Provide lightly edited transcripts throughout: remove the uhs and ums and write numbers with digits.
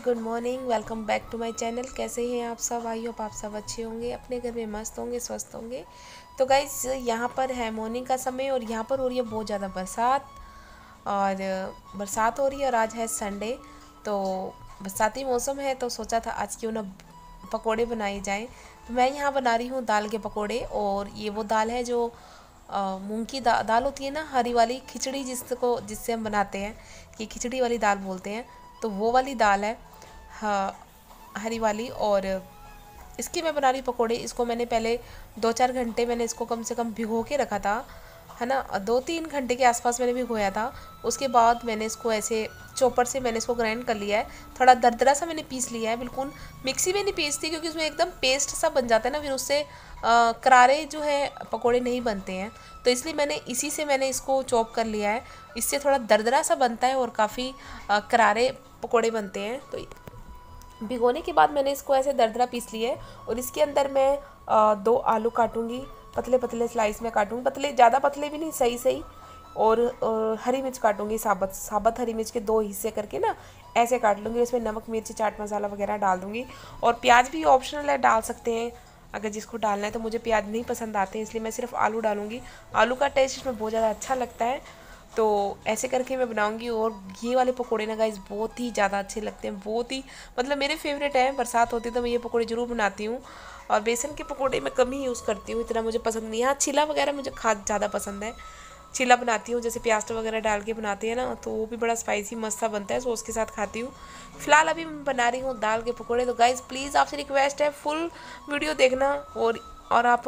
Good morning. Welcome back to my channel. कैसे हैं आप सब? आई होप आप सब अच्छे होंगे, अपने घर में मस्त होंगे, स्वस्थ होंगे। तो गाइस यहाँ पर है मॉर्निंग का समय और यहाँ पर हो रही है बहुत ज़्यादा बरसात। और बरसात हो रही है और आज है संडे, तो बरसाती मौसम है तो सोचा था आज क्यों ना पकोड़े बनाए जाएं। तो मैं यहाँ बना रही हूँ दाल के पकोड़े। और ये वो दाल है जो मूंग की दाल होती है ना, हरी वाली खिचड़ी जिससे हम बनाते हैं, कि खिचड़ी वाली दाल बोलते हैं, तो वो वाली दाल है। हाँ, हरी वाली। और इसके मैं बना रही पकोड़े। इसको मैंने पहले 2-4 घंटे मैंने इसको कम से कम भिगो के रखा था, है ना। 2-3 घंटे के आसपास मैंने भिगोया था। उसके बाद मैंने इसको ऐसे चॉपर से मैंने इसको ग्राइंड कर लिया है। थोड़ा दरदरा सा मैंने पीस लिया है, बिल्कुल मिक्सी में नहीं पीसती क्योंकि उसमें एकदम पेस्ट सा बन जाता है ना, फिर उससे करारे जो है पकोड़े नहीं बनते हैं। तो इसलिए मैंने इसी से मैंने इसको चॉप कर लिया है। इससे थोड़ा दरदरा सा बनता है और काफ़ी करारे पकोड़े बनते हैं। तो भिगोने के बाद मैंने इसको ऐसे दरदरा पीस लिया है। और इसके अंदर मैं 2 आलू काटूंगी, पतले पतले स्लाइस में काटूंगी, पतले ज़्यादा पतले भी नहीं, सही सही। और हरी मिर्च काटूंगी, साबुत साबुत हरी मिर्च के 2 हिस्से करके ना ऐसे काट लूँगी। इसमें नमक मिर्च चाट मसाला वगैरह डाल दूँगी। और प्याज भी ऑप्शनल है, डाल सकते हैं अगर जिसको डालना है। तो मुझे प्याज नहीं पसंद आते हैं, इसलिए मैं सिर्फ आलू डालूँगी। आलू का टेस्ट इसमें बहुत ज़्यादा अच्छा लगता है। तो ऐसे करके मैं बनाऊंगी। और ये वाले पकोड़े ना गाइस बहुत ही ज़्यादा अच्छे लगते हैं, बहुत ही मतलब मेरे फेवरेट हैं। बरसात होती है तो मैं ये पकोड़े ज़रूर बनाती हूँ। और बेसन के पकोड़े मैं कम ही यूज़ करती हूँ, इतना मुझे पसंद नहीं है। हाँ, चिला वगैरह मुझे खा ज़्यादा पसंद है। चिला बनाती हूँ जैसे प्याज वगैरह डाल के बनाती है ना, तो वो भी बड़ा स्पाइसी मस्त सा बनता है, सॉस के साथ खाती हूँ। फिलहाल अभी मैं बना रही हूँ दाल के पकोड़े। तो गाइस प्लीज़ आपसे रिक्वेस्ट है, फुल वीडियो देखना। और आप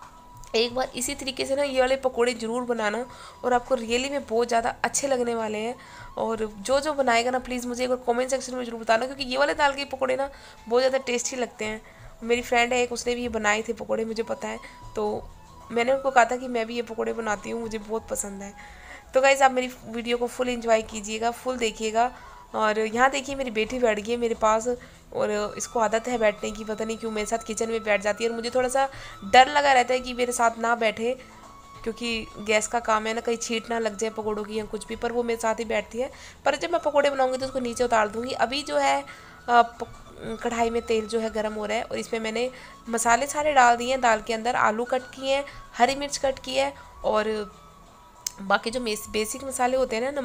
एक बार इसी तरीके से ना ये वाले पकोड़े ज़रूर बनाना, और आपको रियली में बहुत ज़्यादा अच्छे लगने वाले हैं। और जो जो बनाएगा ना प्लीज़ मुझे एक बार कमेंट सेक्शन में ज़रूर बताना, क्योंकि ये वाले दाल के पकोड़े ना बहुत ज़्यादा टेस्टी लगते हैं। मेरी फ्रेंड है एक, उसने भी ये बनाए थे पकोड़े, मुझे पता है। तो मैंने उनको कहा था कि मैं भी ये पकोड़े बनाती हूँ, मुझे बहुत पसंद है। तो गाइस आप मेरी वीडियो को फुल एंजॉय कीजिएगा, फुल देखिएगा। और यहाँ देखिए मेरी बेटी बैठ गई है मेरे पास, और इसको आदत है बैठने की, पता नहीं क्यों मेरे साथ किचन में बैठ जाती है। और मुझे थोड़ा सा डर लगा रहता है कि मेरे साथ ना बैठे, क्योंकि गैस का काम है ना, कहीं छींट ना लग जाए पकोड़ों की या कुछ भी। पर वो मेरे साथ ही बैठती है। पर जब मैं पकोड़े बनाऊंगी तो उसको नीचे उतार दूंगी। अभी जो है कढ़ाई में तेल जो है गर्म हो रहा है, और इसमें मैंने मसाले सारे डाल दिए हैं दाल के अंदर। आलू कट किए हैं, हरी मिर्च कट की है, और बाकी जो बेसिक मसाले होते हैं ना,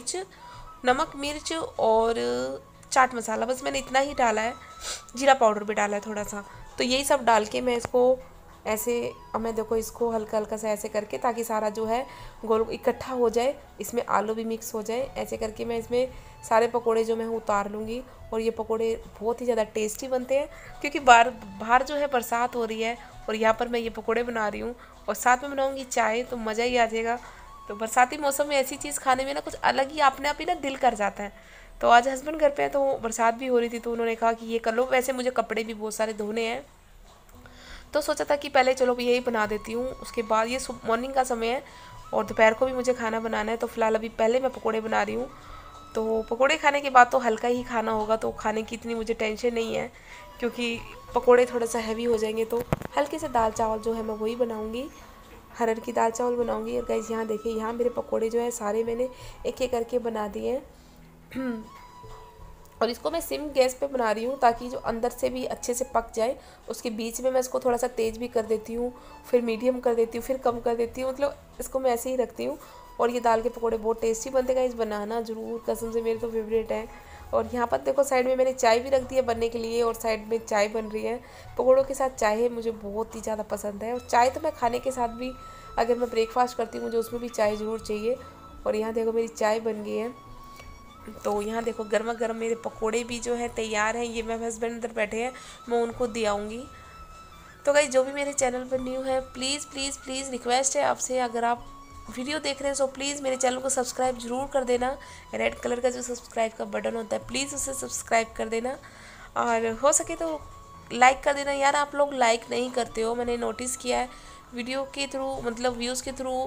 नमक मिर्च और चाट मसाला, बस मैंने इतना ही डाला है। जीरा पाउडर भी डाला है थोड़ा सा। तो यही सब डाल के मैं इसको ऐसे, अब मैं देखो इसको हल्का हल्का सा ऐसे करके, ताकि सारा जो है गोल इकट्ठा हो जाए, इसमें आलू भी मिक्स हो जाए, ऐसे करके मैं इसमें सारे पकोड़े जो मैं उतार लूँगी। और ये पकोड़े बहुत ही ज़्यादा टेस्टी बनते हैं, क्योंकि बाहर जो है बरसात हो रही है और यहाँ पर मैं ये पकोड़े बना रही हूँ, और साथ में बनाऊँगी चाय, तो मज़ा ही आ जाएगा। तो बरसाती मौसम में ऐसी चीज़ खाने में ना कुछ अलग ही अपने आप ही ना दिल कर जाता है। तो आज हस्बैंड घर पे है, तो बरसात भी हो रही थी, तो उन्होंने कहा कि ये कर लो। वैसे मुझे कपड़े भी बहुत सारे धोने हैं, तो सोचा था कि पहले चलो यही बना देती हूँ, उसके बाद ये मॉर्निंग का समय है और दोपहर को भी मुझे खाना बनाना है। तो फिलहाल अभी पहले मैं पकोड़े बना रही हूँ। तो पकोड़े खाने के बाद तो हल्का ही खाना होगा, तो खाने की इतनी मुझे टेंशन नहीं है, क्योंकि पकोड़े थोड़ा सा हैवी हो जाएंगे। तो हल्के से दाल चावल जो है मैं वही बनाऊँगी, हरर की दाल चावल बनाऊँगी। और गाइस यहाँ देखिए, यहाँ मेरे पकोड़े जो है सारे मैंने एक एक करके बना दिए हैं। और इसको मैं सिम गैस पे बना रही हूँ, ताकि जो अंदर से भी अच्छे से पक जाए। उसके बीच में मैं इसको थोड़ा सा तेज़ भी कर देती हूँ, फिर मीडियम कर देती हूँ, फिर कम कर देती हूँ, मतलब इसको मैं ऐसे ही रखती हूँ। और ये दाल के पकोड़े बहुत टेस्टी बनते हैं, इस बनाना ज़रूर, कसम से मेरे तो फेवरेट है। और यहाँ पर देखो साइड में मैंने चाय भी रख दी है बनने के लिए, और साइड में चाय बन रही है। पकौड़ों के साथ चाय मुझे बहुत ही ज़्यादा पसंद है, और चाय तो मैं खाने के साथ भी, अगर मैं ब्रेकफास्ट करती हूँ मुझे उसमें भी चाय ज़रूर चाहिए। और यहाँ देखो मेरी चाय बन गई है। तो यहाँ देखो गर्मा गर्म मेरे पकोड़े भी जो है तैयार हैं। ये मेरे हस्बैंड अंदर बैठे हैं, मैं उनको दे आऊँगी। तो गाइस जो भी मेरे चैनल पर न्यू है, प्लीज़ प्लीज़ प्लीज़ रिक्वेस्ट है आपसे, अगर आप वीडियो देख रहे हैं तो प्लीज़ मेरे चैनल को सब्सक्राइब जरूर कर देना। रेड कलर का जो सब्सक्राइब का बटन होता है, प्लीज़ उसे सब्सक्राइब कर देना। और हो सके तो लाइक कर देना। यार आप लोग लाइक नहीं करते हो, मैंने नोटिस किया है। वीडियो के थ्रू, मतलब व्यूज़ के थ्रू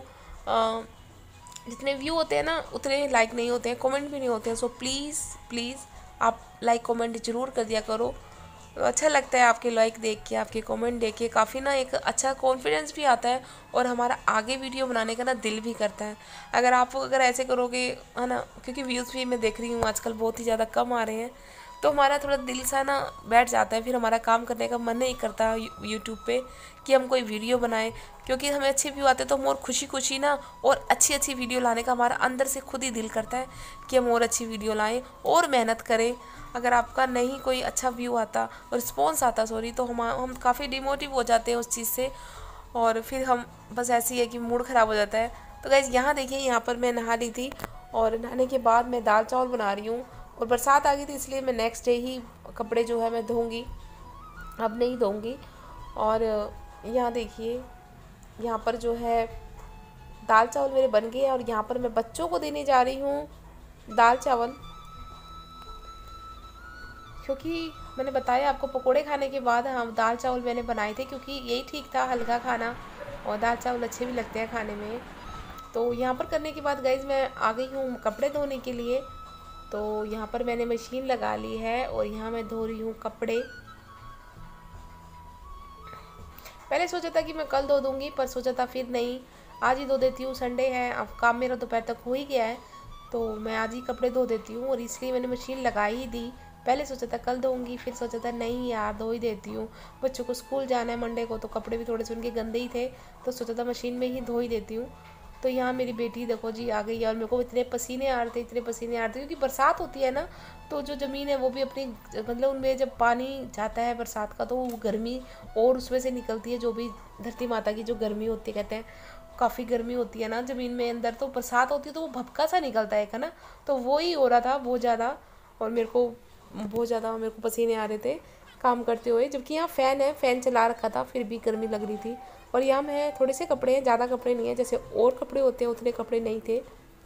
जितने व्यू होते हैं ना उतने लाइक नहीं होते हैं, कमेंट भी नहीं होते हैं। सो प्लीज़ प्लीज़ आप लाइक कमेंट ज़रूर कर दिया करो। तो अच्छा लगता है आपके लाइक देख के, आपके कमेंट देख के, काफ़ी ना एक अच्छा कॉन्फिडेंस भी आता है, और हमारा आगे वीडियो बनाने का ना दिल भी करता है। अगर ऐसे करोगे, है ना, क्योंकि व्यूज़ भी मैं देख रही हूँ आजकल बहुत ही ज़्यादा कम आ रहे हैं। तो हमारा थोड़ा दिल सा ना बैठ जाता है, फिर हमारा काम करने का मन नहीं करता यूट्यूब पे कि हम कोई वीडियो बनाएं, क्योंकि हमें अच्छे व्यू आते तो हम और खुशी खुशी ना और अच्छी अच्छी वीडियो लाने का हमारा अंदर से खुद ही दिल करता है कि हम और अच्छी वीडियो लाएं और मेहनत करें। अगर आपका नहीं कोई अच्छा व्यू आता, रिस्पॉन्स आता सॉरी, तो हम काफ़ी डिमोटिव हो जाते हैं उस चीज़ से, और फिर हम बस ऐसी है कि मूड ख़राब हो जाता है। तो गाइज़ यहाँ देखिए, यहाँ पर मैं नहा ली थी और नहाने के बाद मैं दाल चावल बना रही हूँ, और बरसात आ गई थी इसलिए मैं नेक्स्ट डे ही कपड़े जो है मैं धोऊंगी, अब नहीं धोऊंगी। और यहाँ देखिए, यहाँ पर जो है दाल चावल मेरे बन गए हैं, और यहाँ पर मैं बच्चों को देने जा रही हूँ दाल चावल, क्योंकि मैंने बताया आपको पकोड़े खाने के बाद हम दाल चावल मैंने बनाए थे, क्योंकि यही ठीक था, हल्का खाना, और दाल चावल अच्छे भी लगते हैं खाने में। तो यहाँ पर करने के बाद गाइज़ मैं आ गई हूँ कपड़े धोने के लिए। तो यहाँ पर मैंने मशीन लगा ली है और यहाँ मैं धो रही हूँ कपड़े। पहले सोचा था कि मैं कल धो दूँगी, पर सोचा था फिर नहीं, आज ही धो देती हूँ, संडे है, अब काम मेरा दोपहर तक हो ही गया है, तो मैं आज ही कपड़े धो देती हूँ, और इसलिए मैंने मशीन लगा ही दी। पहले सोचा था कल धोऊंगी, फिर सोचा था नहीं यार धो ही देती हूँ, बच्चों को स्कूल जाना है मंडे को, तो कपड़े भी थोड़े से उनके गंदे ही थे, तो सोचा था मशीन में ही धो ही देती हूँ। तो यहाँ मेरी बेटी देखो जी आ गई है, और मेरे को इतने पसीने आ रहे थे, इतने पसीने आ रहे थे, क्योंकि बरसात होती है ना, तो जो ज़मीन है वो भी अपनी, मतलब उनमें जब पानी जाता है बरसात का, तो वो गर्मी और उसमें से निकलती है, जो भी धरती माता की जो गर्मी होती है, कहते हैं काफ़ी गर्मी होती है ना ज़मीन में अंदर, तो बरसात होती है तो वो भपका सा निकलता है ना, तो वो ही हो रहा था बहुत ज़्यादा, और मेरे को बहुत ज़्यादा मेरे को पसीने आ रहे थे काम करते हुए, जबकि यहाँ फ़ैन है, फ़ैन चला रखा था, फिर भी गर्मी लग रही थी। और यहाँ मैं थोड़े से कपड़े हैं, ज़्यादा कपड़े नहीं है, जैसे और कपड़े होते हैं उतने कपड़े नहीं थे।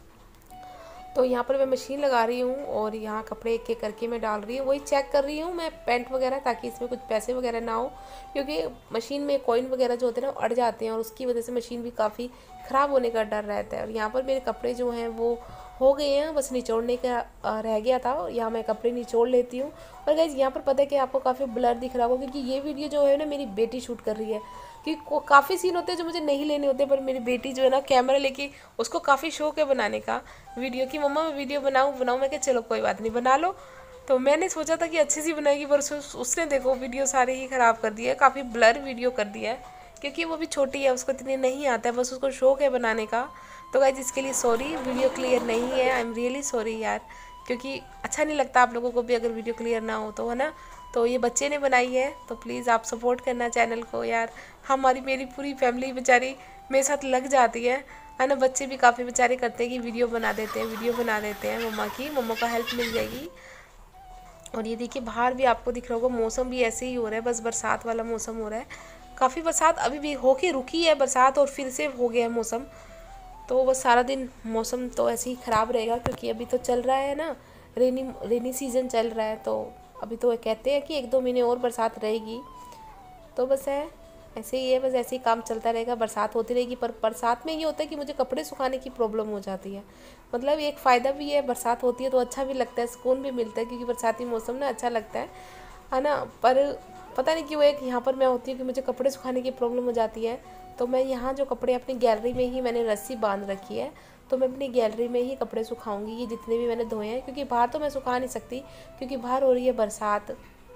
तो यहाँ पर मैं मशीन लगा रही हूँ और यहाँ कपड़े एक एक करके मैं डाल रही हूँ, वही चेक कर रही हूँ मैं पैंट वगैरह, ताकि इसमें कुछ पैसे वगैरह ना हो, क्योंकि मशीन में कॉइन वगैरह जो होते हैं ना अड़ जाते हैं, और उसकी वजह से मशीन भी काफ़ी ख़राब होने का डर रहता है। और यहाँ पर मेरे कपड़े जो हैं वो हो गए हैं, बस निचोड़ने का रह गया था, यहाँ मैं कपड़े निचोड़ लेती हूँ। और गाइस यहाँ पर पता है कि आपको काफ़ी ब्लर दिख रहा होगा, क्योंकि ये वीडियो जो है ना मेरी बेटी शूट कर रही है, कि काफ़ी सीन होते हैं जो मुझे नहीं लेने होते, पर मेरी बेटी जो है ना कैमरा लेके, उसको काफ़ी शौक है बनाने का वीडियो, की मम्मा मैं वीडियो बनाऊँ, मैं क्या चलो कोई बात नहीं बना लो। तो मैंने सोचा था कि अच्छी सी बनाएगी, पर उसने देखो वीडियो सारे ही ख़राब कर दिया है, काफ़ी ब्लर वीडियो कर दिया है, क्योंकि वो भी छोटी है, उसको इतनी नहीं आता है, बस उसको शौक है बनाने का। तो गाइस इसके लिए सॉरी, वीडियो क्लियर नहीं है, आई एम रियली सॉरी यार, क्योंकि अच्छा नहीं लगता आप लोगों को भी अगर वीडियो क्लियर ना हो तो, है ना। तो ये बच्चे ने बनाई है, तो प्लीज़ आप सपोर्ट करना चैनल को यार, मेरी पूरी फैमिली बेचारी मेरे साथ लग जाती है ना। बच्चे भी काफ़ी बेचारे करते हैं कि वीडियो बना देते हैं मम्मा का हेल्प मिल जाएगी। और ये देखिए बाहर भी आपको दिख रहा होगा, मौसम भी ऐसे ही हो रहा है, बस बरसात वाला मौसम हो रहा है, काफ़ी बरसात अभी भी होके रुकी है बरसात, और फिर से हो गया है मौसम। तो बस सारा दिन मौसम तो ऐसे ही ख़राब रहेगा, क्योंकि अभी तो चल रहा है ना, रेनी सीज़न चल रहा है, तो अभी तो कहते हैं कि 1-2 महीने और बरसात रहेगी। तो बस है ऐसे ही है, बस ऐसे ही काम चलता रहेगा, बरसात होती रहेगी। पर बरसात में ये होता है कि मुझे कपड़े सुखाने की प्रॉब्लम हो जाती है, मतलब एक फ़ायदा भी है, बरसात होती है तो अच्छा भी लगता है, सुकून भी मिलता है, क्योंकि बरसाती मौसम ना अच्छा लगता है ना। पर पता नहीं क्यों एक यहाँ पर मैं होती हूँ कि मुझे कपड़े सुखाने की प्रॉब्लम हो जाती है, तो मैं यहाँ जो कपड़े अपनी गैलरी में ही मैंने रस्सी बांध रखी है, तो मैं अपनी गैलरी में ही कपड़े सुखाऊंगी, ये जितने भी मैंने धोए हैं, क्योंकि बाहर तो मैं सुखा नहीं सकती, क्योंकि बाहर हो रही है बरसात,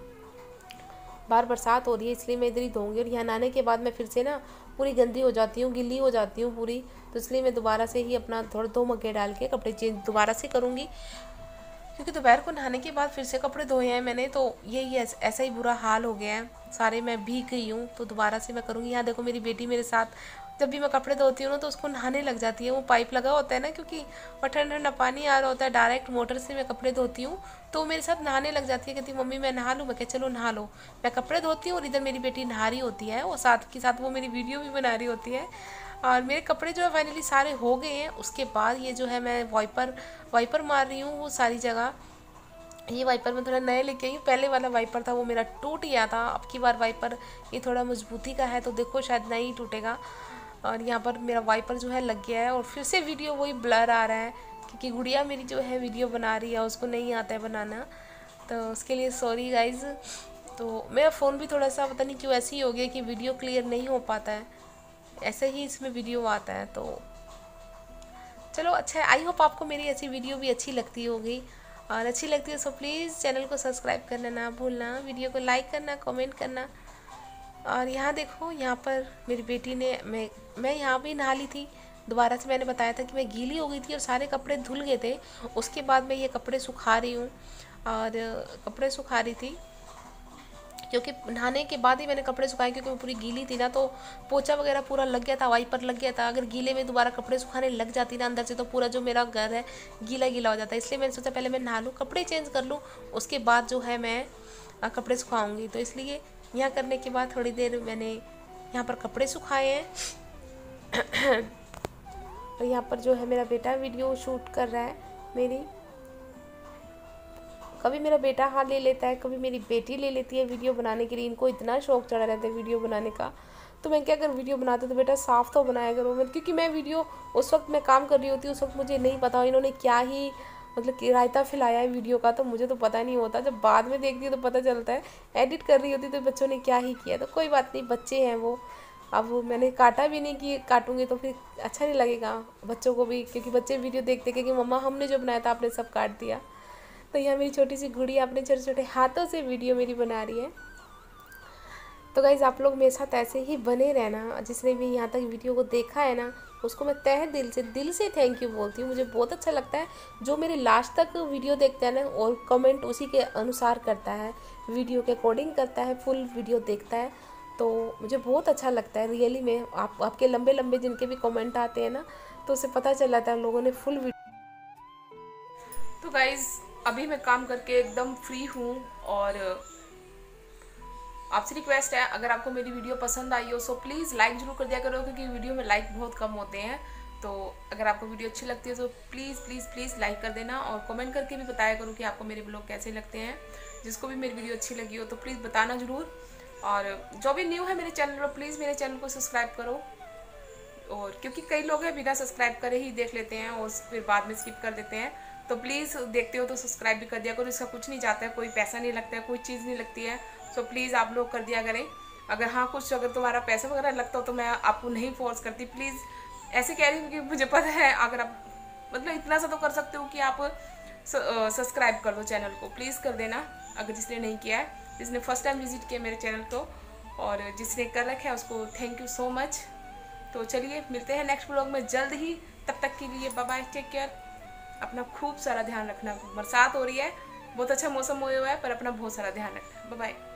बाहर बरसात हो रही है, इसलिए मैं इधर ही धोऊंगी। और यहाँ नहाने के बाद मैं फिर से ना पूरी गंदी हो जाती हूँ, गिल्ली हो जाती हूँ पूरी, तो इसलिए मैं दोबारा से ही अपना थोड़ा 2 मग्गे डाल के कपड़े चेंज दोबारा से करूँगी, क्योंकि दोपहर को नहाने के बाद फिर से कपड़े धोए हैं मैंने, तो यही ऐसा ही बुरा हाल हो गया है, सारे मैं भीग गई हूँ, तो दोबारा से मैं करूँगी। यहाँ देखो मेरी बेटी मेरे साथ, जब भी मैं कपड़े धोती हूँ ना तो उसको नहाने लग जाती है, वो पाइप लगा होता है ना, क्योंकि और ठंडा ठंडा पानी आ रहा होता है, डायरेक्ट मोटर से मैं कपड़े धोती हूँ, तो मेरे साथ नहाने लग जाती है, कहती मम्मी मैं नहा लूँ, मैं कह चलो नहा लो। मैं कपड़े धोती हूँ और इधर मेरी बेटी नहा रही होती है, और साथ के साथ वो मेरी वीडियो भी बना रही होती है। और मेरे कपड़े जो है फाइनली सारे हो गए हैं। उसके बाद ये जो है मैं वाइपर मार रही हूँ वो सारी जगह। ये वाइपर मैं थोड़ा नए लेके आई हूँ, पहले वाला वाइपर था वो मेरा टूट गया था, अब की बार वाइपर ये थोड़ा मजबूती का है, तो देखो शायद नहीं टूटेगा। और यहाँ पर मेरा वाइपर जो है लग गया है, और फिर से वीडियो वही ब्लर आ रहा है, क्योंकि गुड़िया मेरी जो है वीडियो बना रही है, उसको नहीं आता है बनाना, तो उसके लिए सॉरी गाइज़। तो मेरा फ़ोन भी थोड़ा सा पता नहीं क्यों ऐसे ही हो गया कि वीडियो क्लियर नहीं हो पाता है, ऐसे ही इसमें वीडियो आता है। तो चलो अच्छा है, आई होप आपको मेरी ऐसी वीडियो भी अच्छी लगती होगी। और अच्छी लगती है सो प्लीज़ चैनल को सब्सक्राइब करना ना भूलना, वीडियो को लाइक करना, कमेंट करना। और यहाँ देखो, यहाँ पर मेरी बेटी ने मैं यहाँ भी नहा ली थी। दोबारा से मैंने बताया था कि मैं गीली हो गई थी और सारे कपड़े धुल गए थे। उसके बाद मैं ये कपड़े सुखा रही हूँ और कपड़े सुखा रही थी क्योंकि नहाने के बाद ही मैंने कपड़े सुखाए, क्योंकि मैं पूरी गीली थी ना, तो पोछा वगैरह पूरा लग गया था, वाइपर लग गया था। अगर गीले में दोबारा कपड़े सुखाने लग जाती ना अंदर से, तो पूरा जो मेरा घर है गीला गीला हो जाता है। इसलिए मैंने सोचा पहले मैं नहा लूँ, कपड़े चेंज कर लूँ, उसके बाद जो है मैं कपड़े सुखाऊँगी। तो इसलिए यहाँ करने के बाद थोड़ी देर मैंने यहाँ पर कपड़े सुखाए हैं। और यहाँ पर जो है मेरा बेटा वीडियो शूट कर रहा है मेरी। कभी मेरा बेटा हाथ ले लेता है, कभी मेरी बेटी ले लेती है वीडियो बनाने के लिए। इनको इतना शौक चढ़ा रहता है वीडियो बनाने का। तो मैं क्या, अगर वीडियो बनाते तो बेटा साफ़ तो बनाया करो। मैं क्योंकि मैं वीडियो उस वक्त मैं काम कर रही होती हूँ, उस वक्त मुझे नहीं पता इन्होंने क्या ही मतलब कि रायता फैलाया है वीडियो का, तो मुझे तो पता नहीं होता। जब बाद में देखती हूँ तो पता चलता है। एडिट कर रही होती तो बच्चों ने क्या ही किया। तो कोई बात नहीं, बच्चे हैं वो। अब वो मैंने काटा भी नहीं कि काटूंगी तो फिर अच्छा नहीं लगेगा बच्चों को भी, क्योंकि बच्चे वीडियो देखते कि मम्मा हमने जो बनाया था आपने सब काट दिया। तो यहाँ मेरी छोटी सी गुड़िया अपने छोटे छोटे हाथों से वीडियो मेरी बना रही है। तो गाइज़ आप लोग मेरे साथ ऐसे ही बने रहना। जिसने भी यहाँ तक वीडियो को देखा है ना, उसको मैं तहे दिल से थैंक यू बोलती हूँ। मुझे बहुत अच्छा लगता है जो मेरे लास्ट तक वीडियो देखता है ना, और कमेंट उसी के अनुसार करता है, वीडियो के अकॉर्डिंग करता है, फुल वीडियो देखता है। तो मुझे बहुत अच्छा लगता है रियली में। आपके लंबे लंबे जिनके भी कमेंट आते हैं ना, तो उसे पता चल जाता है लोगों ने फुल वीडियो। तो गाइज़ अभी मैं काम करके एकदम फ्री हूँ, और आपसे रिक्वेस्ट है, अगर आपको मेरी वीडियो पसंद आई हो सो प्लीज़ लाइक जरूर कर दिया करो, क्योंकि वीडियो में लाइक बहुत कम होते हैं। तो अगर आपको वीडियो अच्छी लगती है तो प्लीज़ प्लीज़ प्लीज़ लाइक कर देना, और कमेंट करके भी बताया करो कि आपको मेरे ब्लॉग कैसे लगते हैं। जिसको भी मेरी वीडियो अच्छी लगी हो तो प्लीज़ बताना ज़रूर। और जो भी न्यू है मेरे चैनल पर, प्लीज़ मेरे चैनल को सब्सक्राइब करो। और क्योंकि कई लोग हैं बिना सब्सक्राइब करे ही देख लेते हैं और फिर बाद में स्किप कर देते हैं। तो प्लीज़ देखते हो तो सब्सक्राइब भी कर दिया करो। इसका कुछ नहीं जाता है, कोई पैसा नहीं लगता है, कोई चीज़ नहीं लगती है। सो प्लीज़ आप लोग कर दिया करें। अगर हाँ कुछ अगर तुम्हारा पैसा वगैरह लगता हो तो मैं आपको नहीं फोर्स करती। प्लीज़ ऐसे कह रही हूँ क्योंकि मुझे पता है अगर आप मतलब इतना सा तो कर सकते हो कि आप सब्सक्राइब कर दो चैनल को, प्लीज़ कर देना अगर जिसने नहीं किया है। जिसने फर्स्ट टाइम विजिट किया मेरे चैनल को, और जिसने कर रखा है उसको थैंक यू सो मच। तो चलिए मिलते हैं नेक्स्ट व्लॉग में जल्द ही। तब तक के लिए बाय बाय, टेक केयर। अपना खूब सारा ध्यान रखना। बरसात हो रही है, बहुत अच्छा मौसम हुआ है, पर अपना बहुत सारा ध्यान रखना। Bye bye.